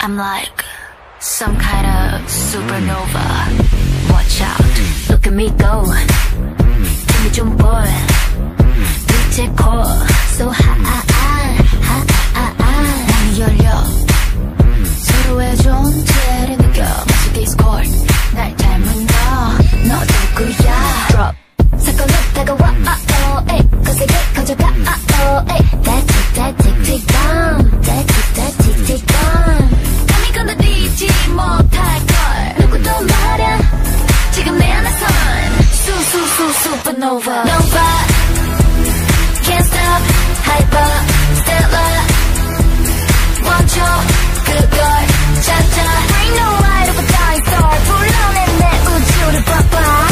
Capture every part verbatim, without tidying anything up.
I'm like some kind of supernova. Watch out, look at me go. 힘이 좀 보여. 빛의 core so high, high, high. 문이 열려. 서로의 존재를 느껴. 마치 디스코드. 날 닮은 너, 너도 그야. Drop. 사건은 다가와. Oh, oh, 거세게 커져가. Oh, oh, that tick, that tick, tick down. That tick, that tick, tick down. 감히 건드리지 못할걸. 누구도 말야. 지금 내 안에선 수수수 supernova. Nova. Can't stop. Hyper. Stellar. 멈춰. 그걸 찾아. Bring the light of a dying star. 불러내 내 우주를 봐봐.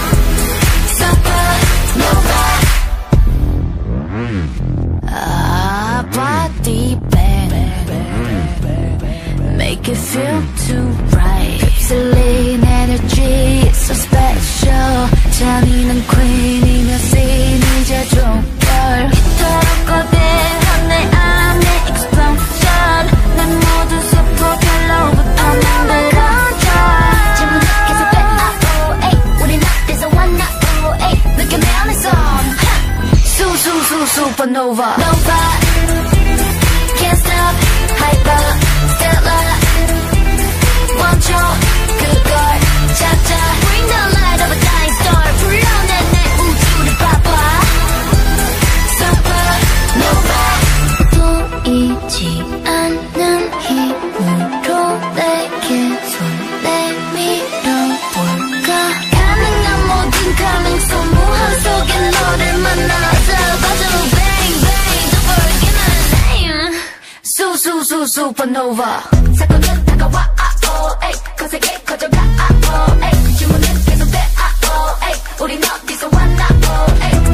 Supernova. Ah, body bang. Make it feel too right. 휩쓸린 energy, it's so special. 잔인한 queen이며 scene 이제 종결. 이토록 거대한 내 안에 explosion. 내 모든 세포 별로부터 만들어져. 질문이 계속돼. Oh, ay. 우린 앞에서 왔나? Oh, ay. 느껴 내 안에선 수수수 supernova. Nova. Can't stop. Hyper. Stellar. 멈춰. 그걸 찾아. Bring the light of a dying star. 불러내 내 우주를 봐봐. Supernova. 보이지 않는 힘으로 내게 손 내밀어볼까. 가능한 모든 가능성 무한 속에 너를 만나서 빠져. Bang bang 더 벌기는 수수수 supernova. 사건은 다가와. Oh, ay. 거세게 커져가. Oh, ay. 주문은 계속돼. Oh, ay. 우린 어디서 왔나? Oh, ay.